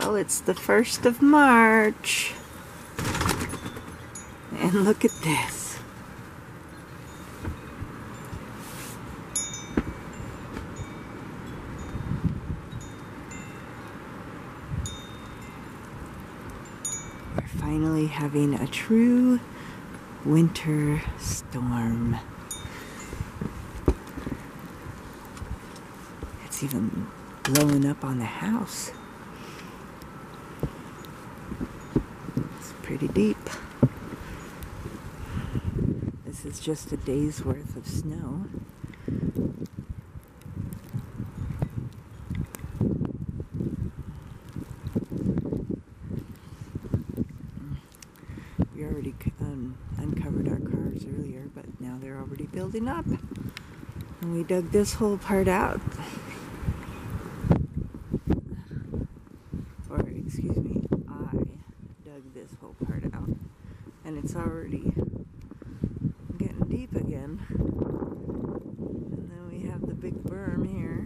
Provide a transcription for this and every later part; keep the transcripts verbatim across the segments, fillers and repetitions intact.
Well, it's the first of March. And look at this. We're finally having a true winter storm. It's even blowing up on the house. It's pretty deep. This is just a day's worth of snow. We already um, uncovered our cars earlier, but now they're already building up. And we dug this whole part out. Or, excuse me, I dug this whole part out. And it's already getting deep again. And then we have the big berm here.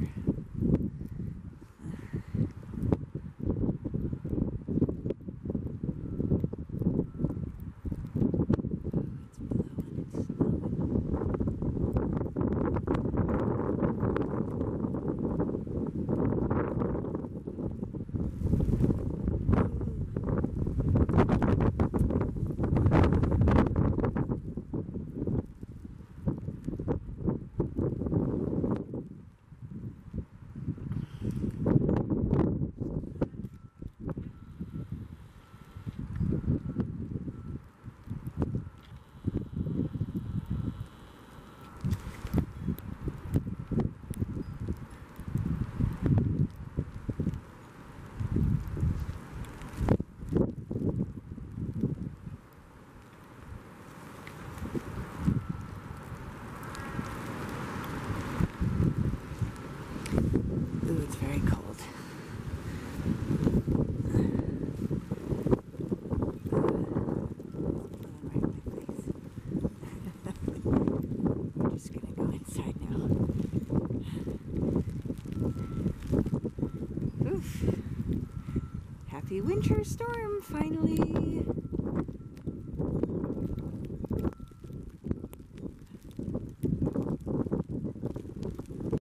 Ooh, it's very cold. We're just gonna go inside now. Oof. Happy winter storm, finally.